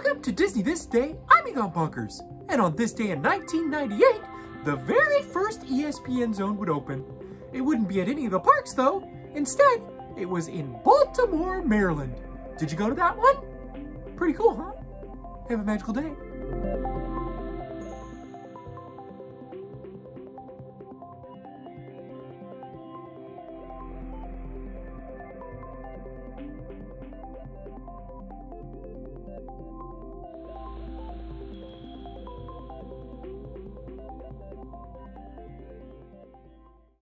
Welcome to Disney This Day. I'm Egon Bunkers. And on this day in 1998, the very first ESPN Zone would open. It wouldn't be at any of the parks though. Instead, it was in Baltimore, Maryland. Did you go to that one? Pretty cool, huh? Have a magical day.